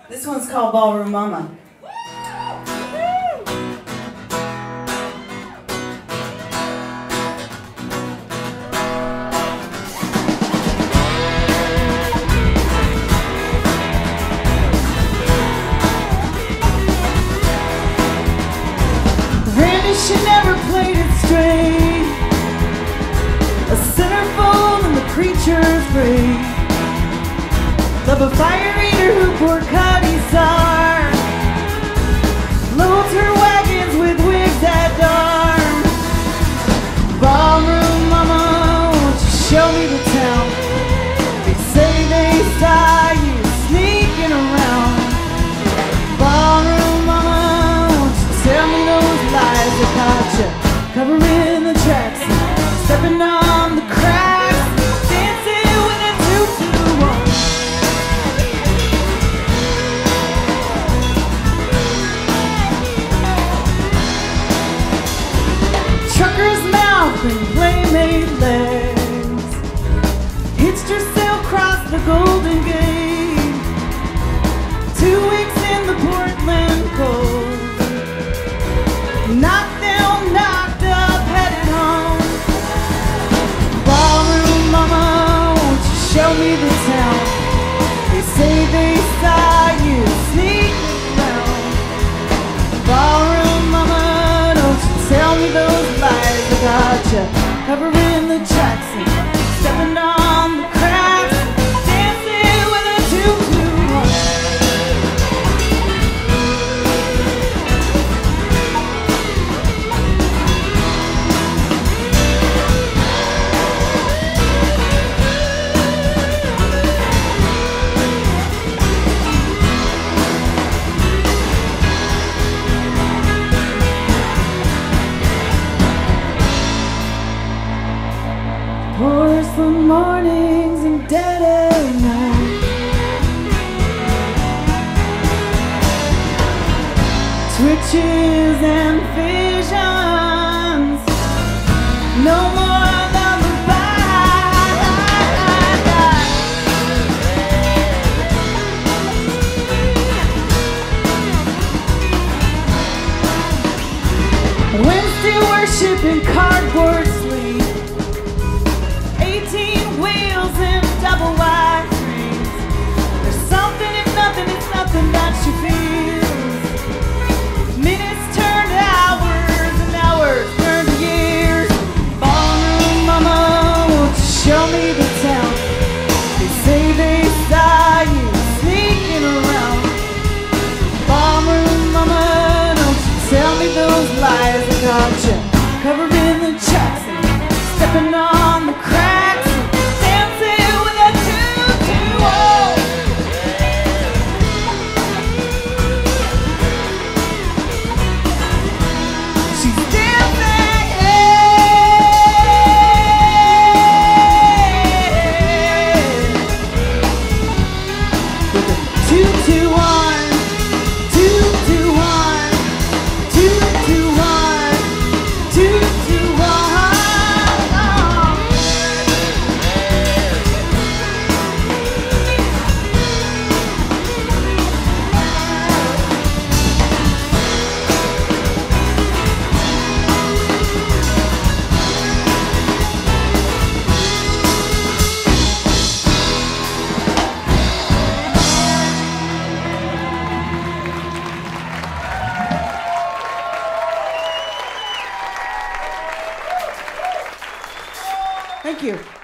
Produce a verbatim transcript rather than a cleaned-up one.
This one's called Ballroom Mama. Randy, she never played it straight. A centerfold and the preacher's grave. Love a fire eater who poured Cuddy Sar. Loads her wagons with wigs at dawn. Ballroom mama, won't you show me the town? They say they saw you sneaking around. Ballroom mama, won't you tell me those lies that caught you covering the tracks, stepping on the cracks, dancing with a two-two-one. Trucker's mouth and playmate legs, hitched herself across the Golden Gate. Two weeks in the Portland cold, knocked down, knocked up, headed home. Ballroom mama, won't you show me the town? They say they saw you sneaking around. Ballroom mama, don't you tell me those lies that got you covering the tracks and stepping on the cracks, dancing with a two-two-one. Porcelain mornings and dead at night, twitches and visions, no more lullaby. Wednesday worship and cardboard sleep, eighteen wheels and double wide dreams. There's something if nothing, it's nothing that she feels. Minutes turn to hours and hours turn to years. Ballroom mama, won't you show me the town? They say they saw you sneaking around. Ballroom mama, don't you tell me those lies that got you covering the tracks and stepping on the cracks, dancing with a two-two-one. She's dancing, yeah, with a two-two-one, two-two-one, two-two-one, two-two-one. Thank you.